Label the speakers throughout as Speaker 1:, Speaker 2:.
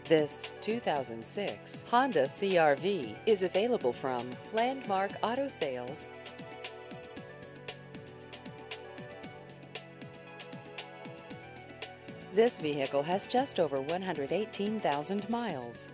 Speaker 1: This 2006 Honda CR-V is available from Landmark Auto Sales. This vehicle has just over 118,000 miles.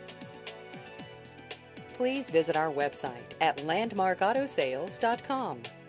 Speaker 1: Please visit our website at landmarkautosales.com.